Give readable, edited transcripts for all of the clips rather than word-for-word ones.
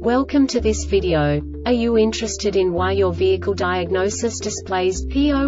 Welcome to this video. Are you interested in why your vehicle diagnosis displays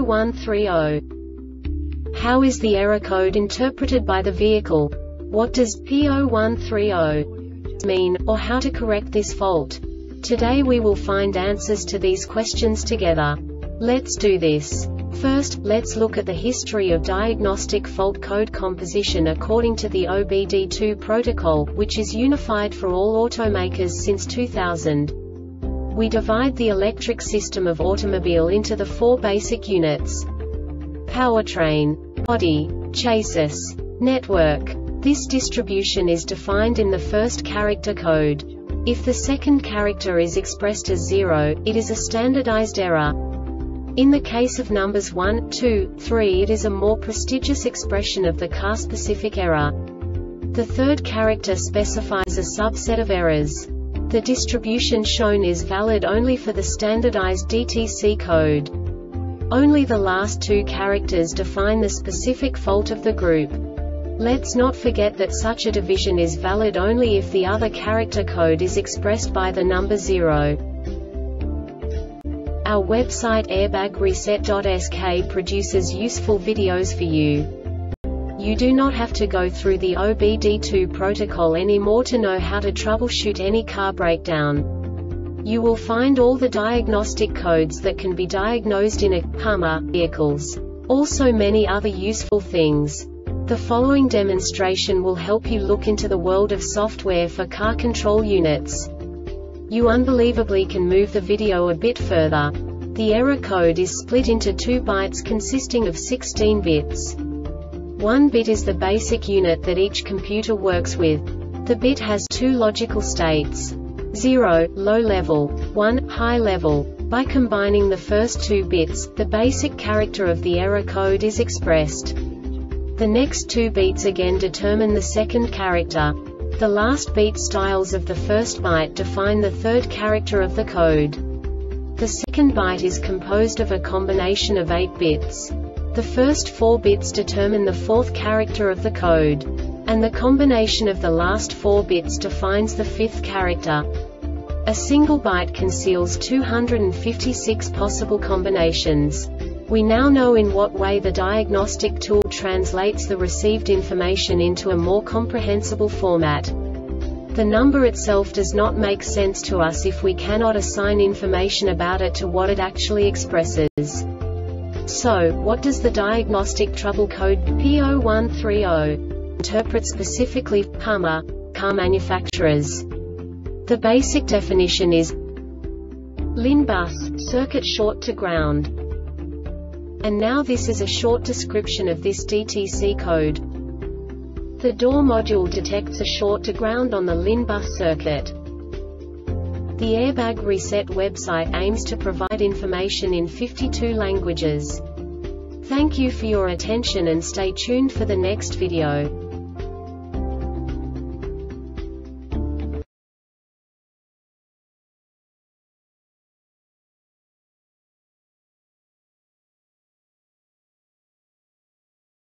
P0130? How is the error code interpreted by the vehicle? What does P0130 mean, or how to correct this fault? Today we will find answers to these questions together. Let's do this. First, let's look at the history of diagnostic fault code composition according to the OBD2 protocol, which is unified for all automakers since 2000. We divide the electric system of automobile into the four basic units: powertrain, body, chassis, network. This distribution is defined in the first character code. If the second character is expressed as 0, it is a standardized error. In the case of numbers 1, 2, 3, it is a more prestigious expression of the car-specific error. The third character specifies a subset of errors. The distribution shown is valid only for the standardized DTC code. Only the last two characters define the specific fault of the group. Let's not forget that such a division is valid only if the other character code is expressed by the number 0. Our website airbagreset.sk produces useful videos for you. You do not have to go through the OBD2 protocol anymore to know how to troubleshoot any car breakdown. You will find all the diagnostic codes that can be diagnosed in a Hummer vehicles. Also many other useful things. The following demonstration will help you look into the world of software for car control units. You unbelievably can move the video a bit further. The error code is split into 2 bytes consisting of 16 bits. 1 bit is the basic unit that each computer works with. The bit has 2 logical states: 0, low level, 1, high level. By combining the first 2 bits, the basic character of the error code is expressed. The next 2 beats again determine the second character. The last beat styles of the first byte define the third character of the code. The second byte is composed of a combination of 8 bits. The first 4 bits determine the fourth character of the code. And the combination of the last 4 bits defines the fifth character. A single byte conceals 256 possible combinations. We now know in what way the diagnostic tool translates the received information into a more comprehensible format. The number itself does not make sense to us if we cannot assign information about it to what it actually expresses. So, what does the diagnostic trouble code P0130 interpret specifically for Hummer car manufacturers? The basic definition is LIN bus, circuit short to ground. And now this is a short description of this DTC code. The door module detects a short to ground on the LIN bus circuit. The Airbag Reset website aims to provide information in 52 languages. Thank you for your attention and stay tuned for the next video.